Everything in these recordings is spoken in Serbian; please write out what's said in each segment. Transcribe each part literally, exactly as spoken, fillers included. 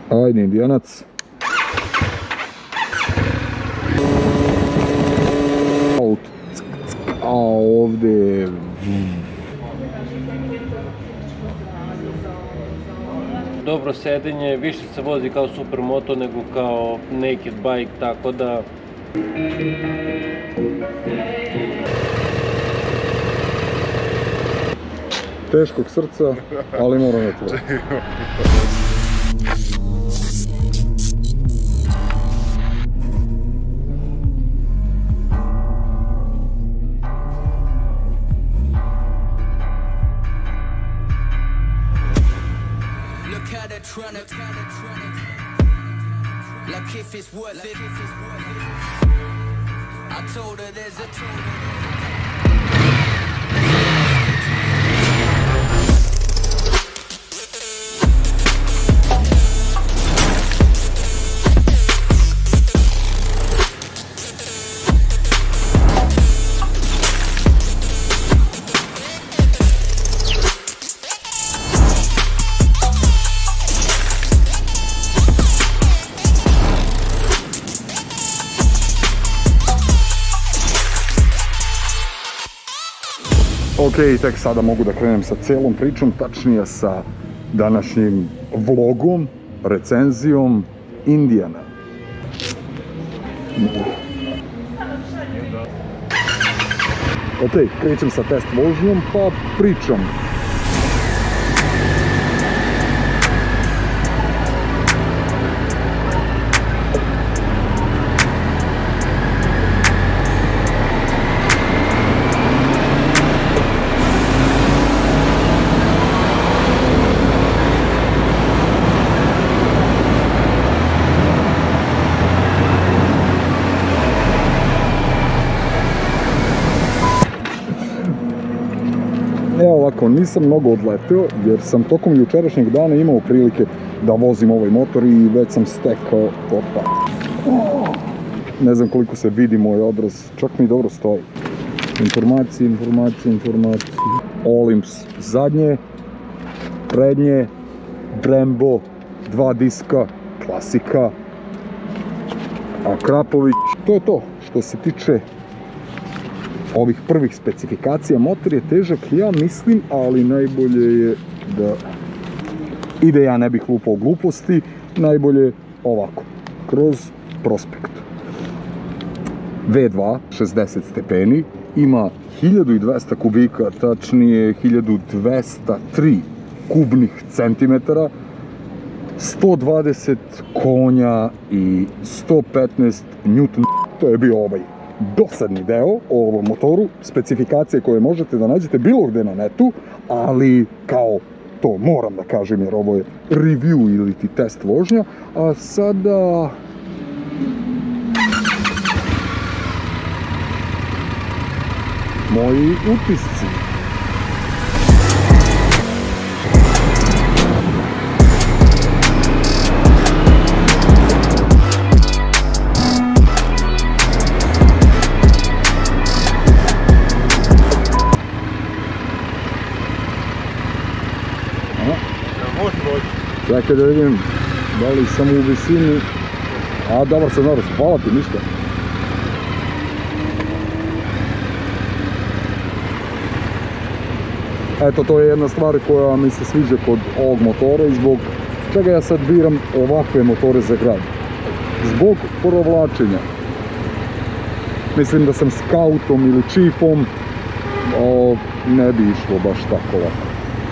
Ajde, Indijanac. A ovdje... Dobro sedenje, više se vozi kao supermoto nego kao naked bike, tako da... Teškog srca, ali moram da to. Like if it's worth it. I told her there's a Ok, tek sada mogu da krenem sa celom pričom, tačnije sa današnjim vlogom, recenzijom Indijana. Ok, krećem sa test vožnjom, pa pričam. Evo ovako, nisam mnogo odleteo jer sam tokom jučerašnjeg dana imao prilike da vozim ovaj motor i već sam stekao opa. Ne znam koliko se vidi moj odraz, čak mi dobro stoji. Informacije, informacije, informacije. Olimps zadnje, prednje, Brembo, dva diska, klasika. A Krapović, to je to što se tiče ovih prvih specifikacija. Motor je težak, ja mislim, ali najbolje je da ide, ja ne bih lupao gluposti, najbolje ovako, kroz prospekt. V dva, šezdeset stepeni, ima hiljadu dvesta kubika, tačnije hiljadu dvesta tri kubnih centimetara, sto dvadeset konja i sto petnaest newton. To je bio ovaj dosadni deo o ovom motoru, specifikacije koje možete da nađete bilo gde na netu, ali kao to moram da kažem jer ovo je review ili ti test vožnja, a sada... moji utisci. Čekaj da vidim da li sam u visini. A, dobar sam, dobro, hvala ti, ništa. Eto, to je jedna stvar koja mi se sviđa kod ovog motora i zbog čega ja sad biram ovakve motore za grad. Zbog provlačenja. Mislim da sam skautom ili chiefom, o, ne bi išlo baš tako lako.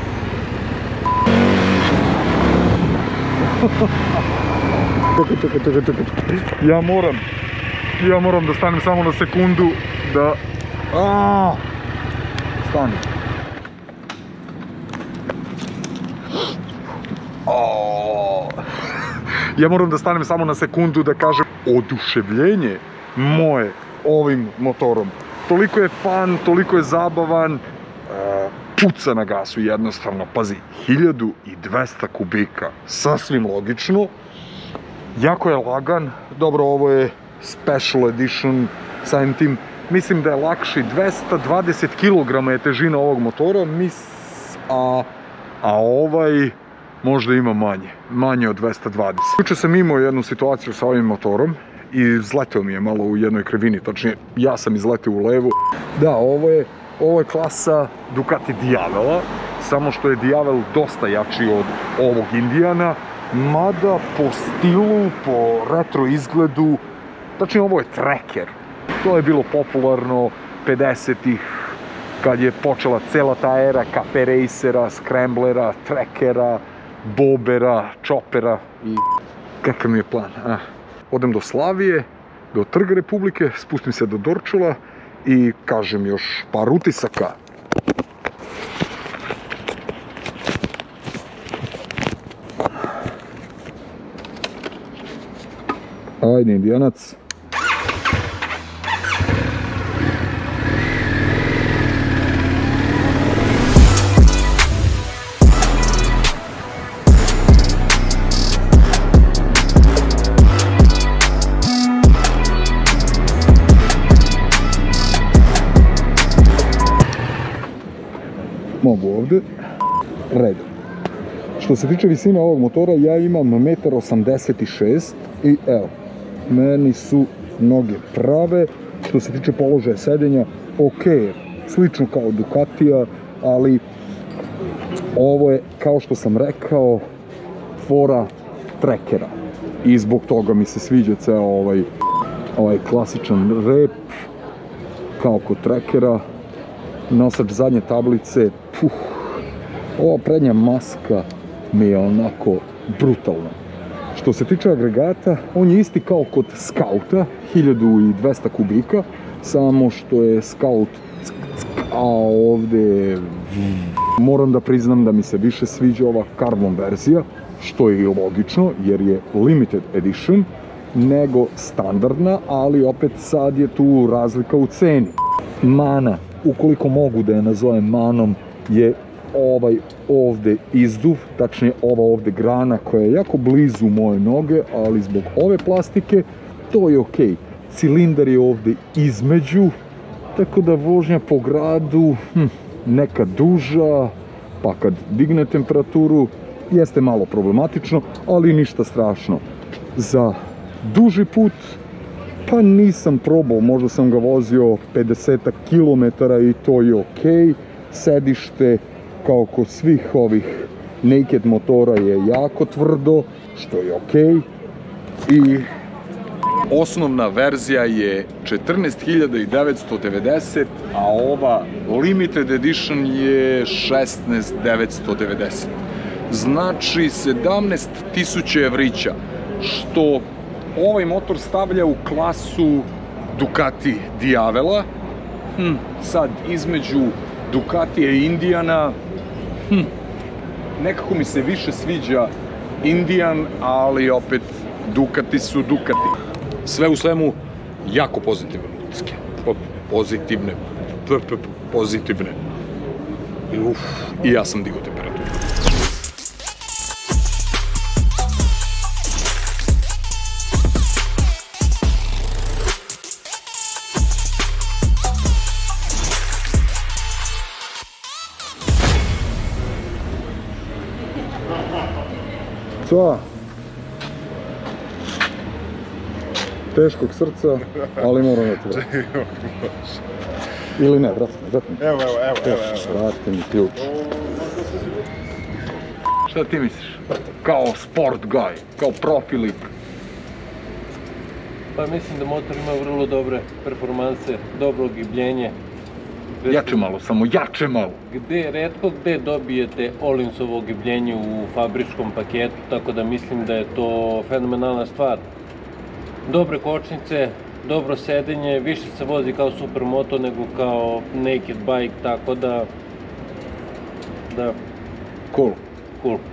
Čekaj, čekaj, čekaj, čekaj. Ja moram, ja moram da stanem samo na sekundu da... Aaaa! Stanem. Ja moram da stanem samo na sekundu da kažem oduševljenje moje ovim motorom. Toliko je fan, toliko je zabavan, puca na gasu jednostavno, pazi, hiljadu dvesta kubika, sasvim logično, jako je lagan, dobro ovo je special edition, samim tim mislim da je lakši, dvesta dvadeset kilograma je težina ovog motora, mis, a, a ovaj možda ima manje, manje od dvesta dvadeset. Juče sam imao jednu situaciju sa ovim motorom i zleteo mi je malo u jednoj krivini, točnije ja sam izleteo u levu. Da, ovo je, ovo je klasa Ducati Diavela, samo što je Diavel dosta jači od ovog Indiana, mada po stilu, po retro izgledu, točnije ovo je treker. To je bilo popularno pedesetih, kad je počela cela ta era kape racera, scramblera, trekera, bobera, čopera i kakav mi je plan. Ah. Odem do Slavije, do Trga Republike, spustim se do Dorčula i kažem još par utisaka. Ajde, Indijanac. Mogu ovdje. Red. Što se tiče visine ovog motora, ja imam jedan osamdeset šest i evo, meni su noge prave. Što se tiče položaja sedenja, ok, slično kao Ducatija, ali ovo je, kao što sam rekao, fora trekera. I zbog toga mi se sviđa ceo ovaj, ovaj klasičan rep, kao kod trekera. Nosač zadnje tablice, puh, ova prednja maska mi je onako brutalna. Što se tiče agregata, on je isti kao kod Scouta, hiljadu dvesta kubika, samo što je Scout, a ovdje moram da priznam da mi se više sviđa ova carbon verzija, što je i logično jer je limited edition, nego standardna, ali opet sad je tu razlika u ceni. Mana, ukoliko mogu da je nazovem manom, je ovaj ovdje izduv, tačnije ova ovdje grana koja je jako blizu moje noge, ali zbog ove plastike to je ok. Cilindar je ovdje između, tako da vožnja po gradu hm, neka duža, pa kad digne temperaturu jeste malo problematično, ali ništa strašno. Za duži put pa nisam probao, možda sam ga vozio pedeset kilometara i to je ok. Sedište, kao kod svih ovih naked motora, je jako tvrdo, što je ok. I osnovna verzija je četrnaest hiljada devetsto devedeset, a ova limited edition je šesnaest hiljada devetsto devedeset. Znači sedamnaest tisuća evrića, što ovaj motor stavlja u klasu Ducati Diavela. Hm, sad između Ducatija i Indiana, hm, nekako mi se više sviđa Indian, ali opet Ducati su Ducati. Sve u svemu, jako pozitivne utiske. Pozitivne. Pozitivne. I, uf, i ja sam digao temperaturu. Sva. Teškog srca, ali moram da te vrati. Ili ne, vrati me, vrati me. Evo, evo, evo, evo, evo. Vrati mi ključ. Šta ti misliš? Kao sport guy, kao profilik. Pa mislim da motor ima vrlo dobre performanse, dobro gibljenje. Jače malo, samo jače malo. Gde, retko gde dobijete Olinsovo gibljenje u fabričkom paketu, tako da mislim da je to fenomenalna stvar. Dobre kočnice, dobro sedenje, više se vozi kao supermoto nego kao naked bike, tako da... Da. Cool. Cool.